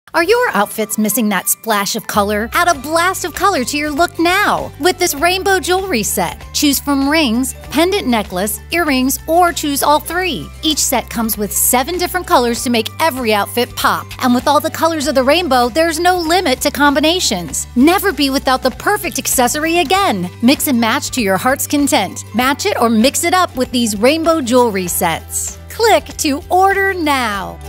Are your outfits missing that splash of color? Add a blast of color to your look now with this rainbow jewelry set. Choose from rings, pendant necklace, earrings, or choose all three. Each set comes with 7 different colors to make every outfit pop. And with all the colors of the rainbow, there's no limit to combinations. Never be without the perfect accessory again. Mix and match to your heart's content. Match it or mix it up with these rainbow jewelry sets. Click to order now.